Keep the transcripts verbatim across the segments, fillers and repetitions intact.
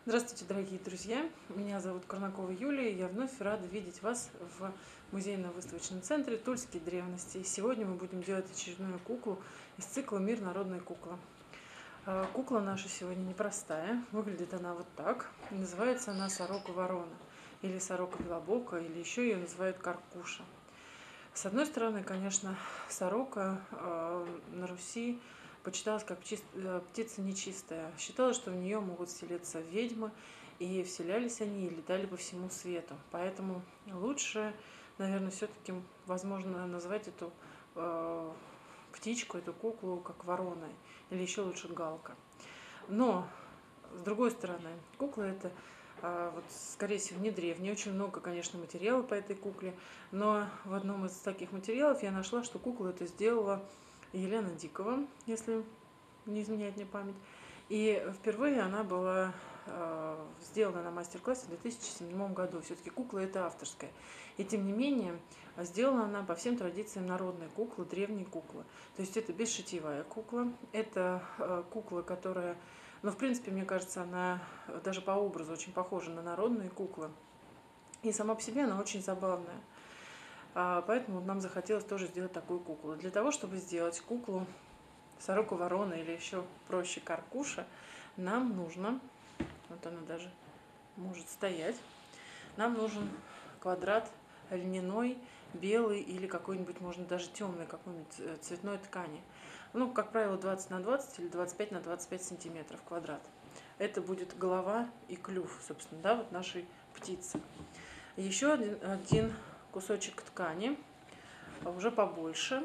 Здравствуйте, дорогие друзья! Меня зовут Корнакова Юлия, и я вновь рада видеть вас в музейно-выставочном центре «Тульские древности». И сегодня мы будем делать очередную куклу из цикла «Мир народной куклы». Кукла наша сегодня непростая, выглядит она вот так. Называется она «Сорока-ворона» или «Сорока-белобока», или еще ее называют «Каркуша». С одной стороны, конечно, сорока э, на Руси почиталась как птица нечистая. Считалось, что в нее могут вселиться ведьмы, и вселялись они и летали по всему свету. Поэтому лучше, наверное, все-таки возможно назвать эту э, птичку, эту куклу как вороной, или еще лучше галка. Но, с другой стороны, кукла это вот, скорее всего, не древняя. Очень много, конечно, материала по этой кукле. Но в одном из таких материалов я нашла, что куклу это сделала Елена Дикова, если не изменяет мне память. И впервые она была э, сделана на мастер-классе в две тысячи седьмом году. Все-таки кукла это авторская. И тем не менее, сделана она по всем традициям народной куклы, древней куклы. То есть это бесшитьевая кукла. Это э, кукла, которая... Но, в принципе, мне кажется, она даже по образу очень похожа на народные куклы. И сама по себе она очень забавная. Поэтому нам захотелось тоже сделать такую куклу. Для того, чтобы сделать куклу Сорока-ворона или еще проще Каркуша, нам нужно, вот она даже может стоять, нам нужен квадрат льняной, белый или какой-нибудь, можно даже темной какой-нибудь цветной ткани. Ну, как правило, двадцать на двадцать или двадцать пять на двадцать пять сантиметров квадрат. Это будет голова и клюв, собственно, да, вот нашей птицы. Еще один, один кусочек ткани, уже побольше,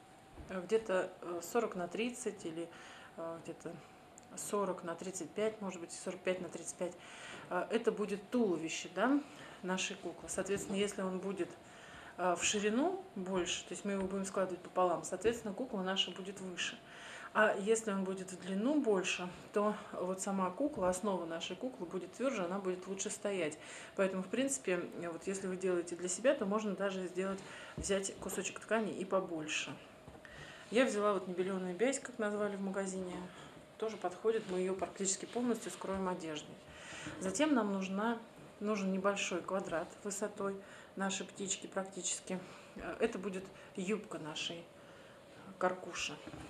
где-то сорок на тридцать или где-то сорок на тридцать пять, может быть, сорок пять на тридцать пять. Это будет туловище, да, нашей куклы. Соответственно, если он будет в ширину больше, то есть мы его будем складывать пополам, соответственно, кукла наша будет выше. А если он будет в длину больше, то вот сама кукла, основа нашей куклы будет тверже, она будет лучше стоять. Поэтому, в принципе, вот если вы делаете для себя, то можно даже сделать, взять кусочек ткани и побольше. Я взяла вот небеленую бязь, как назвали в магазине, тоже подходит, мы ее практически полностью скроем одеждой. Затем нам нужна, нужен небольшой квадрат высотой нашей птички практически. Это будет юбка нашей Каркуши.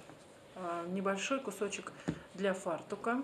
Небольшой кусочек для фартука.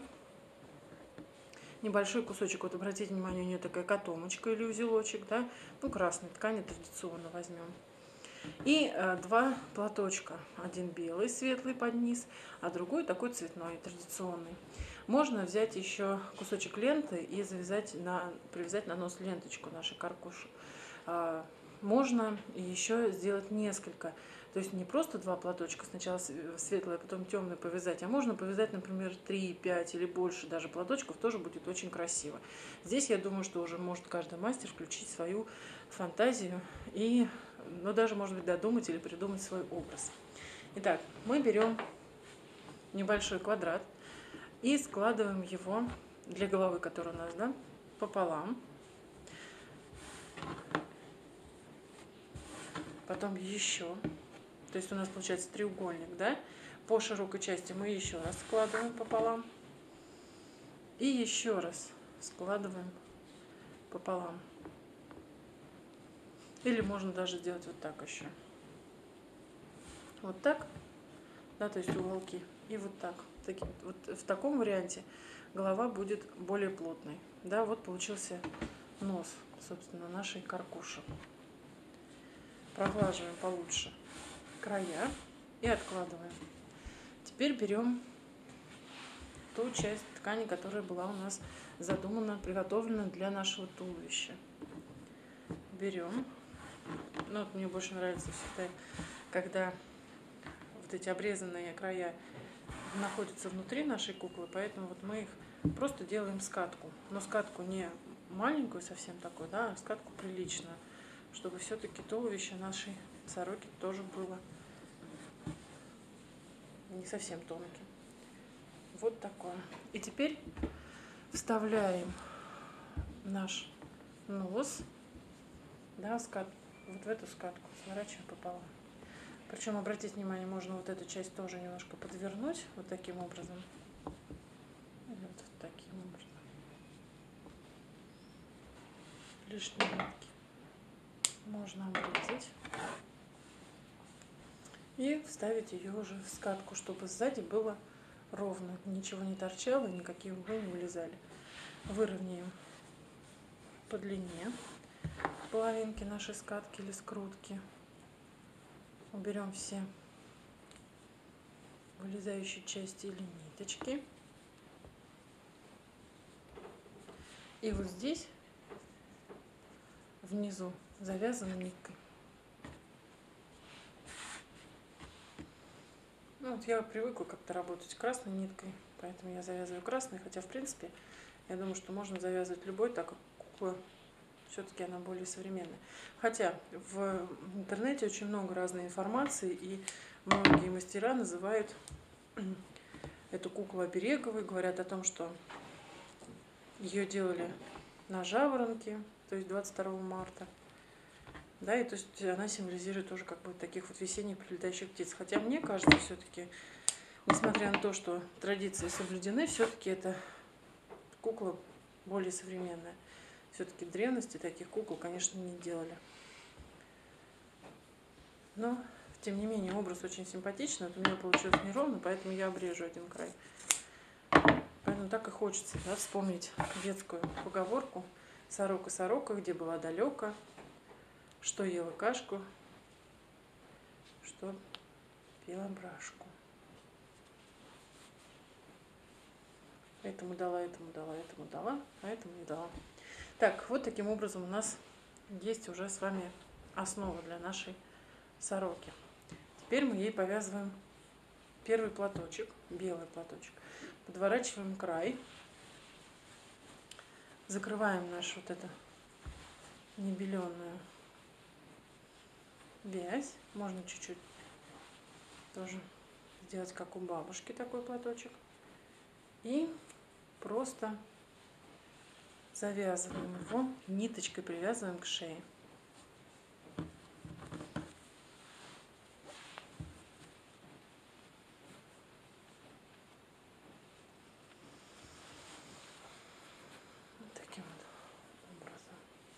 Небольшой кусочек, вот обратите внимание, у нее такая котомочка или узелочек, да, ну красной ткани традиционно возьмем. И э, два платочка, один белый, светлый под низ, а другой такой цветной, традиционный. Можно взять еще кусочек ленты и завязать на, привязать на нос ленточку нашей Каркуши. Э, можно еще сделать несколько. То есть не просто два платочка, сначала светлый, а потом темный повязать, а можно повязать, например, три, пять или больше даже платочков, тоже будет очень красиво. Здесь, я думаю, что уже может каждый мастер включить свою фантазию и, ну, даже, может быть, додумать или придумать свой образ. Итак, мы берем небольшой квадрат и складываем его для головы, которая у нас, да, пополам. Потом еще... То есть у нас получается треугольник, да? По широкой части мы еще раз складываем пополам. И еще раз складываем пополам. Или можно даже сделать вот так еще. Вот так, да, то есть уголки. И вот так. Вот в таком варианте голова будет более плотной. Да, вот получился нос, собственно, нашей Каркуши. Проглаживаем получше края и откладываем. Теперь берем ту часть ткани, которая была у нас задумана, приготовлена для нашего туловища. Берем. Ну, вот мне больше нравится всегда, когда вот эти обрезанные края находятся внутри нашей куклы, поэтому вот мы их просто делаем скатку. Но скатку не маленькую совсем такую, да, а скатку приличную, чтобы все-таки туловище нашей сороки тоже было не совсем тонким. Вот такое. И теперь вставляем наш нос, да, скат, вот в эту скатку, сворачиваем пополам. Причем, обратите внимание, можно вот эту часть тоже немножко подвернуть вот таким образом. Вот таким образом. лишние нитки можно обрезать и вставить ее уже в скатку, чтобы сзади было ровно, ничего не торчало, никакие углы не вылезали. Выровняем по длине половинки нашей скатки или скрутки. Уберем все вылезающие части или ниточки. И вот здесь внизу завязана ниткой. Ну, вот я привыкла как-то работать красной ниткой, поэтому я завязываю красной, хотя в принципе я думаю, что можно завязывать любой, так как кукла все-таки она более современная. Хотя в интернете очень много разной информации, и многие мастера называют эту куклу обереговой, говорят о том, что ее делали на жаворонке, то есть двадцать второго марта. Да, и то есть она символизирует тоже как бы таких вот весенних прилетающих птиц. Хотя мне кажется, все-таки, несмотря на то, что традиции соблюдены, все-таки эта кукла более современная. Все-таки в древности таких кукол, конечно, не делали. Но, тем не менее, образ очень симпатичный. Вот у меня получилось неровно, поэтому я обрежу один край. Поэтому так и хочется, да, вспомнить детскую поговорку «Сорока, сорока, где была далека, что ела кашку, что пила брашку». Этому дала, этому дала, этому дала, а этому не дала. Так, вот таким образом у нас есть уже с вами основа для нашей сороки. Теперь мы ей повязываем первый платочек, белый платочек. Подворачиваем край. Закрываем нашу вот эту небеленую вязь. Можно чуть-чуть тоже сделать, как у бабушки, такой платочек. И просто завязываем его, ниточкой привязываем к шее. Вот таким вот образом.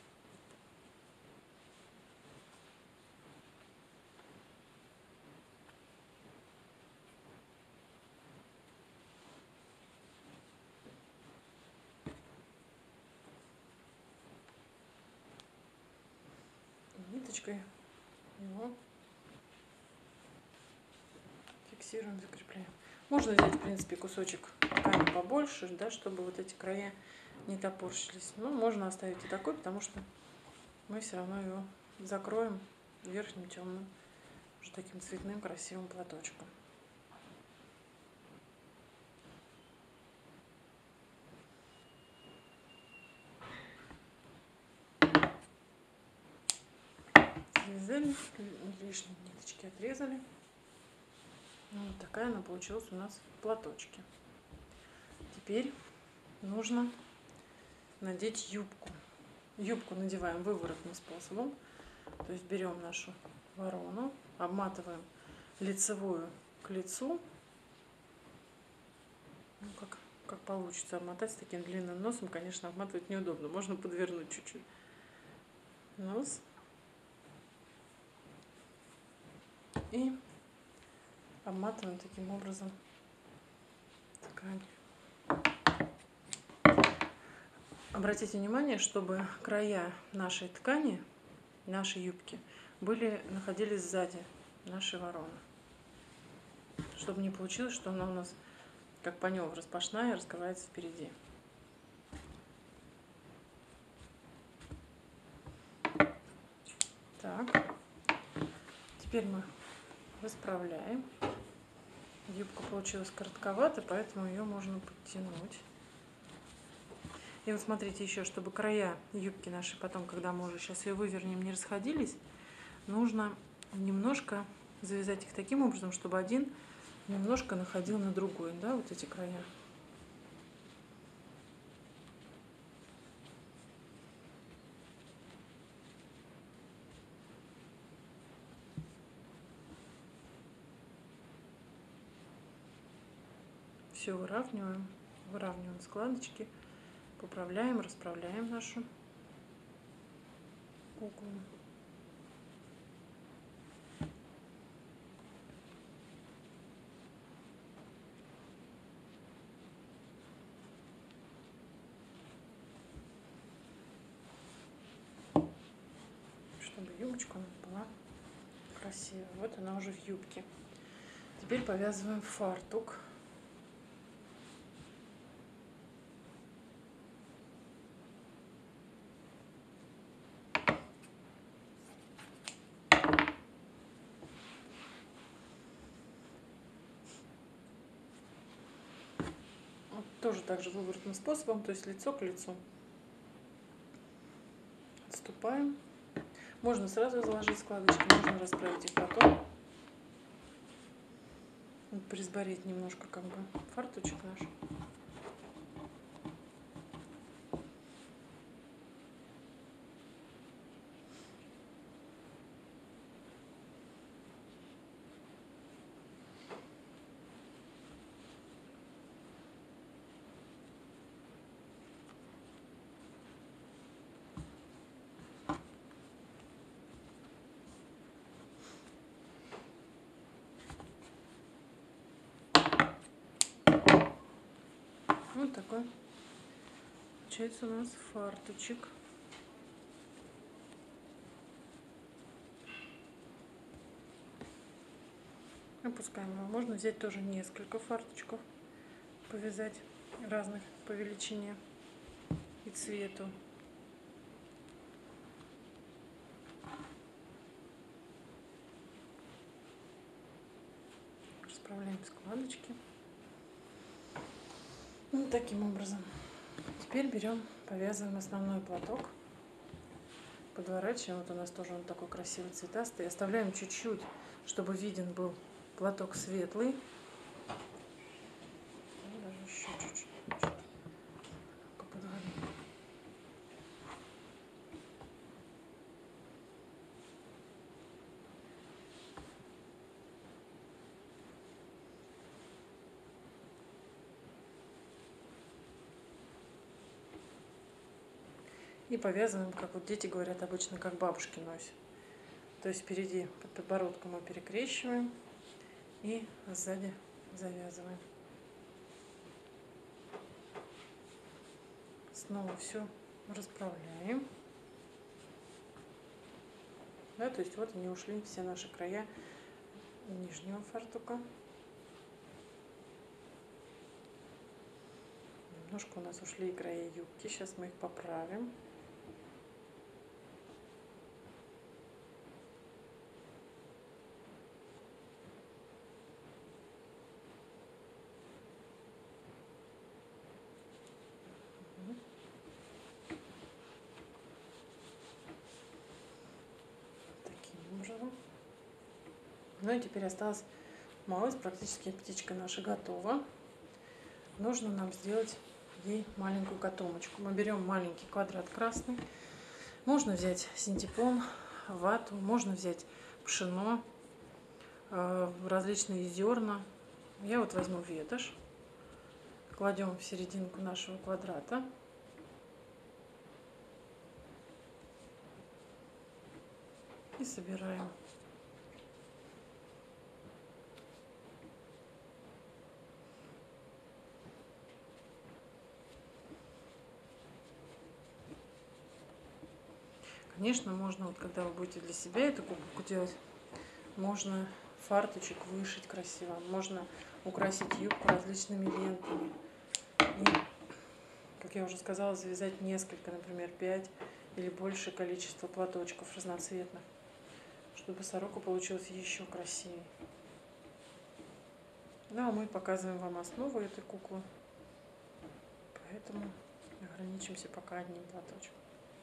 Ниточкой его фиксируем, закрепляем. Можно взять, в принципе, кусочек ткани побольше, да, чтобы вот эти края не топорщились. Но можно оставить и такой, потому что мы все равно его закроем верхним темным, уже таким цветным красивым платочком. Связали, лишние ниточки отрезали. Вот такая она получилась у нас в платочке. Теперь нужно надеть юбку. Юбку надеваем выворотным способом. То есть берем нашу ворону, обматываем лицевую к лицу. Ну, как, как получится обмотать с таким длинным носом, конечно, обматывать неудобно. Можно подвернуть чуть-чуть нос. И обматываем таким образом ткань. Обратите внимание, чтобы края нашей ткани, нашей юбки, были, находились сзади нашей вороны. Чтобы не получилось, что она у нас, как панева распашная, раскрывается впереди. Так, теперь мы расправляем. Юбка получилась коротковата, поэтому ее можно подтянуть. И вот смотрите еще, чтобы края юбки нашей потом, когда мы уже сейчас ее вывернем, не расходились, нужно немножко завязать их таким образом, чтобы один немножко находил на другой, да, вот эти края. Все выравниваем, выравниваем складочки, поправляем, расправляем нашу куклу. Чтобы юбочка у нас была красивая. Вот она уже в юбке. Теперь повязываем фартук. Вот тоже так же выворотным способом, то есть лицо к лицу. Отступаем. Можно сразу заложить складочки, можно расправить их потом. Вот присборить немножко как бы фартучек наш. Вот такой получается у нас фартучек. Опускаем его. Можно взять тоже несколько фарточков, повязать разных по величине и цвету. Расправляем складочки. Вот таким образом. Теперь берем, повязываем основной платок. Подворачиваем. Вот у нас тоже он такой красивый цветастый. Оставляем чуть-чуть, чтобы виден был платок светлый. Даже еще чуть-чуть. Подворим. И повязываем, как вот дети говорят обычно, как бабушки носят. То есть впереди под подбородком мы перекрещиваем и сзади завязываем. Снова все расправляем. Да, то есть вот они ушли все наши края нижнего фартука. Немножко у нас ушли и края юбки. Сейчас мы их поправим. Ну и теперь осталось малость, практически птичка наша готова. Нужно нам сделать ей маленькую котомочку. Мы берем маленький квадрат красный. Можно взять синтепон, вату, можно взять пшено, различные зерна. Я вот возьму ветошь. Кладем в серединку нашего квадрата. И собираем. Конечно, можно, вот когда вы будете для себя эту куколку делать, можно фарточек вышить красиво, можно украсить юбку различными лентами. И, как я уже сказала, завязать несколько, например, пять или большее количество платочков разноцветных, чтобы сорока получилась еще красивее. Ну, а мы показываем вам основу этой куклы, поэтому ограничимся пока одним платочком.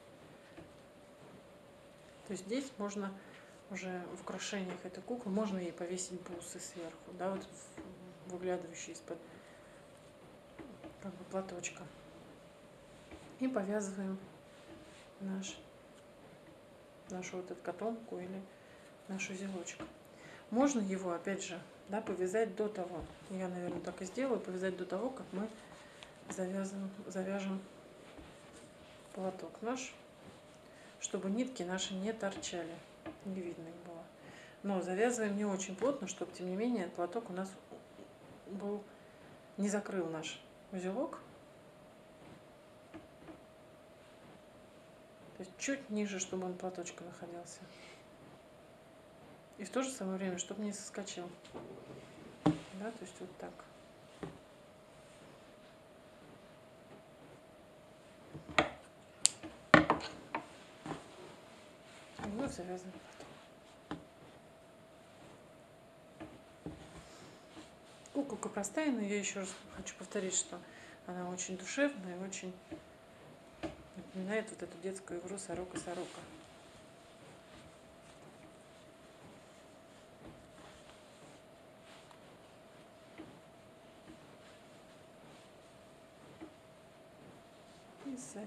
То есть здесь можно уже в украшениях этой куклы, можно ей повесить бусы сверху, да, вот выглядывающие из-под как бы платочка. И повязываем наш, нашу вот эту котомку или наш узелочек. Можно его, опять же, да, повязать до того, я, наверное, так и сделаю, повязать до того, как мы завязываем, завяжем платок наш, чтобы нитки наши не торчали, не видно их было. Но завязываем не очень плотно, чтобы, тем не менее, платок у нас был, не закрыл наш узелок. То есть чуть ниже, чтобы он платочка находился. И в то же самое время, чтобы не соскочил. Да, то есть вот так. И вот завязываем платок. Куколка простая, но я еще раз хочу повторить, что она очень душевная и очень напоминает вот эту детскую игру «Сорока-сорока». И сзади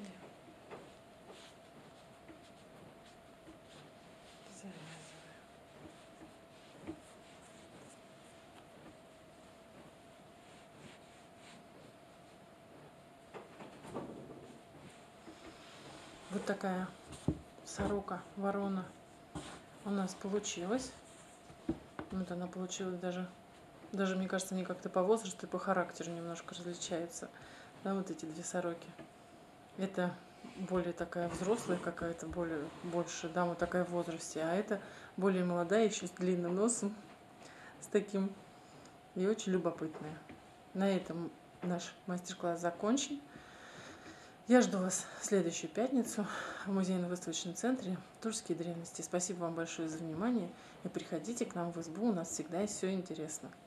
завязываем. Вот такая сорока, ворона у нас получилась. Вот она получилась даже, даже мне кажется, они как-то по возрасту и по характеру немножко различаются. Да, вот эти две сороки. Это более такая взрослая какая-то, более больше, да, вот такая в возрасте. А это более молодая, еще с длинным носом, с таким, и очень любопытная. На этом наш мастер-класс закончен. Я жду вас в следующую пятницу в музейно-выставочном центре «Тульские древности». Спасибо вам большое за внимание. И приходите к нам в избу, у нас всегда есть все интересно.